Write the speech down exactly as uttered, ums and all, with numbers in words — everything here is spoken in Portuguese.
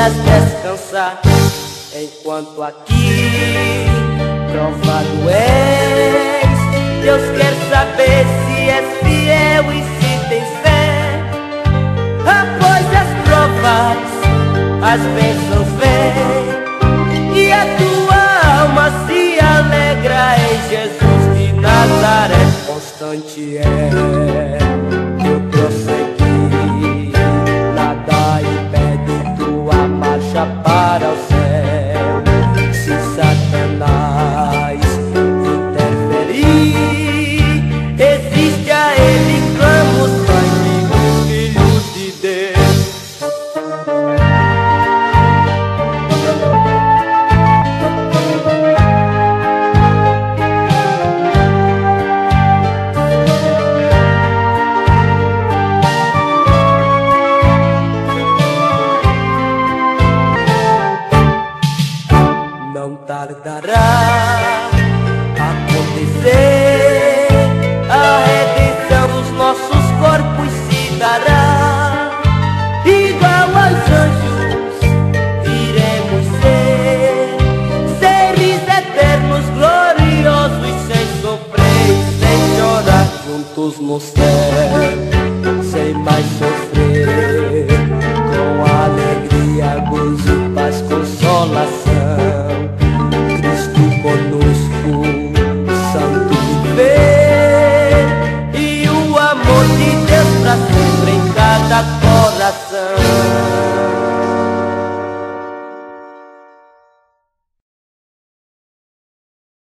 poderás descansar, enquanto aqui provado és. Deus quer saber se és fiel e se tens fé. Após as provas, as bênçãos vêm, e a tua alma se alegra em Jesus de Nazaré. Constante é teu prosseguir, nada impede tua marcha para o céu. Se Satanás interferir, resiste a ele, clama os sangue, filhos de Deus. Não tardará a acontecer, a redenção dos nossos corpos se dará. Igual aos anjos iremos ser, seres eternos, gloriosos, sem sofrer e sem chorar, juntos no céu.